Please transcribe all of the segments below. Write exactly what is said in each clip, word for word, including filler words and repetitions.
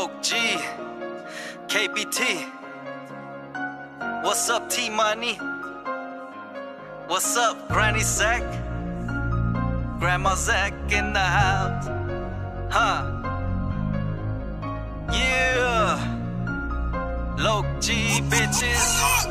Loc G, K B T. What's up, T-Money? What's up, Granny Zach? Grandma Zach in the house. Huh? Yeah. Loc G, bitches.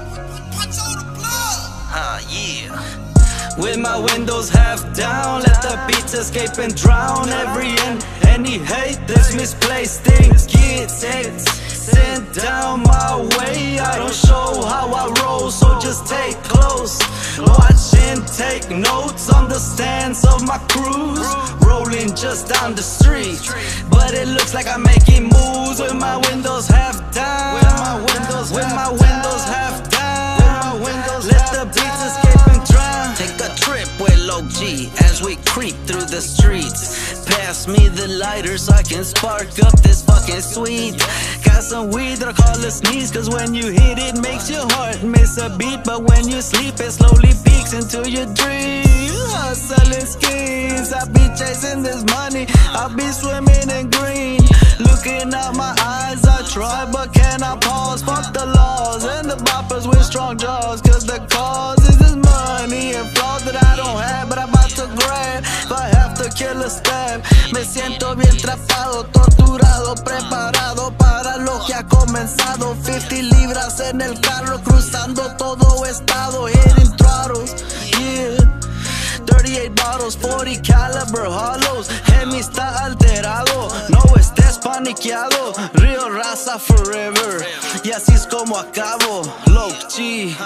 Huh, yeah. With my windows half down, let the beats escape and drown every and any hate. This misplaced things get sent, sent down my way. I don't show how I roll, so just take close. Watch and take notes on the stance of my cruise. Rolling just down the street, but it looks like I'm making moves with my windows half down. With my windows, with my windows half down. With my windows, let the beats escape and drown. Take a trip with Loc G as we creep through the streets. Pass me the lighter so I can spark up this fucking sweet. Got some weed that I call a sneeze, cause when you hit it makes your heart miss a beat. But when you sleep it slowly peeks into your dreams. Hustling schemes, I be chasing this money, I be swimming in green. Looking out my eyes, I try but cannot pause. Fuck the laws and the boppers with strong jaws, cause the cause is this money and flaws that I don't have, but I'm about to grab. If I have to kill a stab, me siento bien atrapado, torturado, preparado para lo que ha comenzado. Fifty libras en el carro, cruzando todo estado, hitting throttles, yeah. Thirty-eight bottles, forty caliber hollows. Hemi está alterado, no estés paniqueado. Real raza forever, y así es como acabo. Loc G,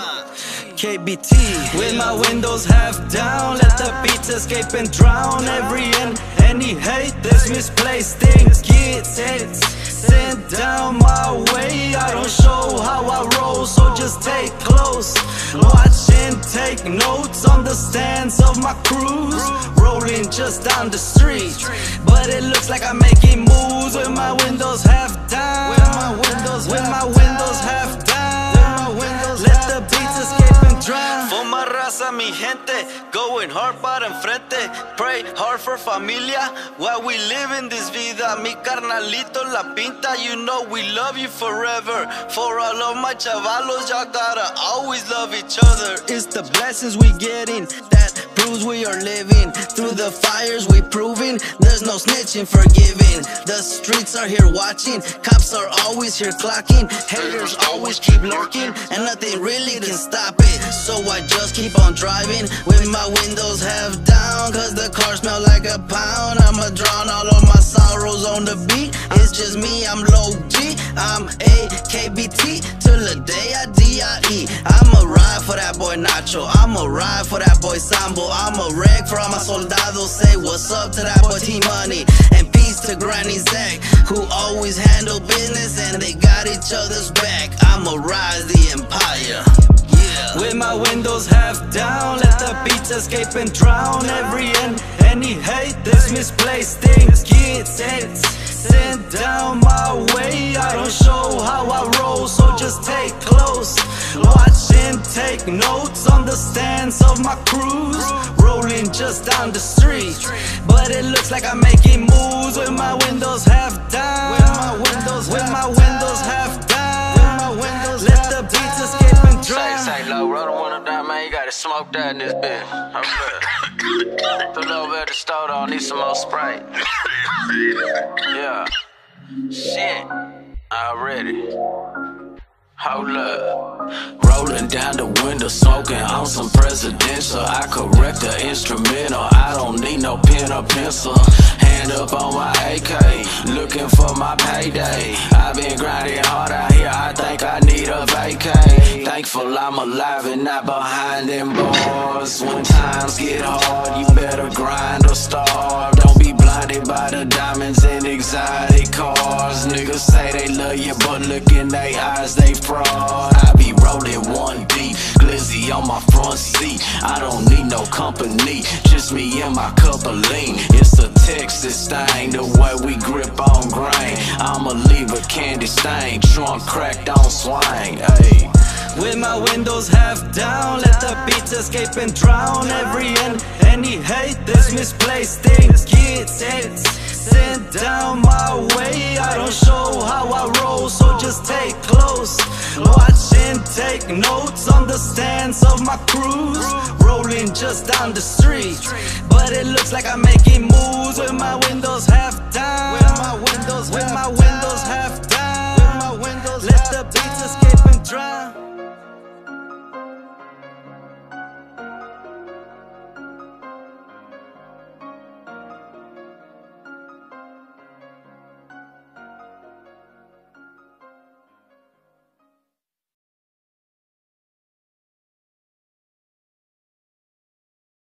K B T. With my windows half down, let the beats escape and drown every and any hate. This misplaced things get sent, sent down my way. I don't show how I roll, so just take close. Watch and take notes on the stance of my cruise. Rolling just down the street, but it looks like I'm making moves with my windows half down. With my windows, with my windows half down. With my windows, let the beats escape and drown. For my raza, mi gente, going hard para enfrente. Pray hard for familia while we live in this vida. Mi carnalito La Pinta, you know we love you forever. For all of my chavalos, y'all gotta always love each other. It's the blessings we getting that proves we are living. Through the fires we proving there's no snitching forgiving. The streets are here watching, cops are always here clocking. Haters always keep lurking, and nothing really can stop it. So I just keep on driving with my windows half down, cause the car smell like a pound. I'ma drown all of my sorrows on the beat. It's just me, I'm Loc G, I'm A K B T till the day I D I E. I'ma ride for that boy Nacho, I'ma ride for that boy Sambo. I'ma wreck for all my soldados. Say what's up to that boy T-Money, and peace to Granny Zach, who always handle business and they got each other's back. I'ma rise the empire, yeah. With my windows half down, let the beats escape and drown every and any hate. This misplaced things get sent, sent down my way. I don't show how I roll, so just take close. Watch and take notes on the stance of my cruise. Rolling just down the street, but it looks like I'm making moves with my windows half down. With my windows, with my windows half down. With my windows, let the beats escape and drown. Say, say, low, roll the window down, man. You gotta smoke that in this bitch. I'm good. Pull over at the store, though. Need some more Sprite. Yeah. Shit. Already. Hold up. Rolling down the window, smoking on some presidential. I correct the instrumental, I don't need no pen or pencil. Hand up on my A K, looking for my payday. I've been grinding hard out here, I think I need a vacay. Thankful I'm alive and not behind them bars. When times get hard, you better grind or starve. Don't be blinded by the diamonds and exotic cars. Niggas say they love you, but look in they eyes, they fraud. I be rolling one deep, glizzy on my front seat. I don't need no company, just me and my cup of lean. It's a Texas thing, the way we grip on grain. I'ma leave a candy stain, trunk cracked on swing, ayy. With my windows half down, let the beats escape and drown every and any hate. This misplaced things get sent, sent sent down my way. I don't show how I roll, so just take close. Watch and take notes on the stance of my cruise. Rolling just down the street, but it looks like I'm making moves with my windows half down. With my windows, with my windows half down. Let the beats escape and drown.